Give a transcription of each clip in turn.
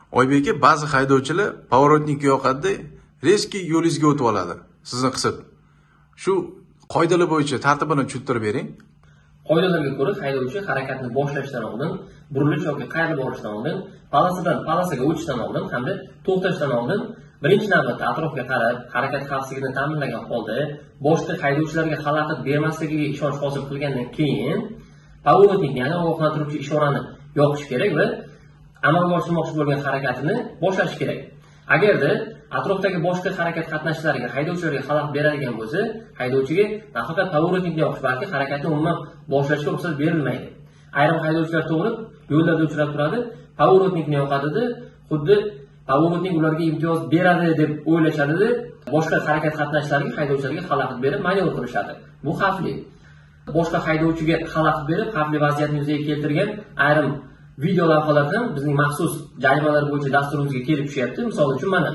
Oybek aka, ba'zi haydovchilar pavorotnik yoqadi, rezki yo'lingizga o'tib oladi, sizni qisib. Shu qoidalar bo'yicha tartibini tushuntirib bering. Qoidalarga ko'ra haydovchi harakatni boshlashdan oldin, burilish yoki qayerga borishdan oldin, palasadan palasaga o'tishdan oldin hamda to'xtashdan oldin birinchi navbatda atrofga qarab, harakat xavfsizligini ta'minlagan holda boshqa haydovchilarga xalaqit bermasligiga ishonch hosil qilgandan keyin pavorotnikni, ya'ni ogohlantiruvchi ishorani yoqish kerak va amalga oshirmoqchi bo'lgan harakatini boshlash kerak. Agarda atrofdagi boshqa harakat qatnashchilariga, haydovchilarga xalaqit beradigan bo'lsa, haydovchiga nafaqat pavorotnikni yoqish, balki harakatni umuman boshlashga ruxsat berilmaydi. Ayrim haydovchilar to'g'ri yo'llarda uchrab turadi, pavorotnikni yoqadi-da, xuddi pavorotnik ularga imtiyoz beradi deb o'ylashadi-da, boshqa harakat qatnashchilariga, haydovchilarga xalaqit berib manevr qilishadi. Bu xavfli. Boshqa haydovchiga xalaqit berib, xavfli vaziyatni yuzaga keltirgan ayrim video lavhalar ham bizning maxsus jarimalar bo'yicha dasturimizga kelib tushyapti. Misol uchun mana.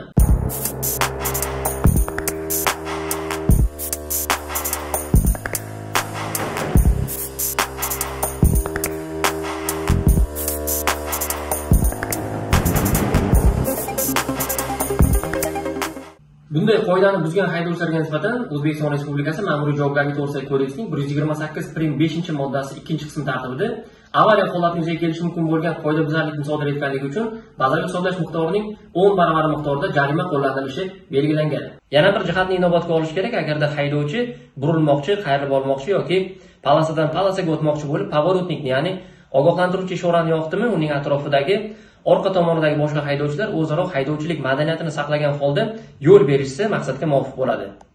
Bunday qoidani buzgan haydovchilarga nisbatan O'zbekiston Respublikasi Ma'muriy javobgarlik to'g'risidagi kodeksining 128.2-moddasi 2-qism tartibida avariya holati yuzaga kelishi mumkin bo'lgan qoidabuzarlikni sodir etganligi uchun bazaviy hisoblash miqdorining 10 baravari miqdorida jarima qo'llanilishi belgilangan. Yana bir jihatni inobatga olish kerak, agarda haydovchi burilmoqchi, qayerga bormoqchi yoki palasadan palasaga o'tmoqchi bo'lib, pavorotnikni, ya'ni ogohlantiruvchi ishorani yoqdimi, uning atrofidagi orqa tomonidagi boshqa haydovchilar o'zaro haydovchilik madaniyatini saqlagan holda yo'l berishsa maqsadga muvofiq bo'ladi.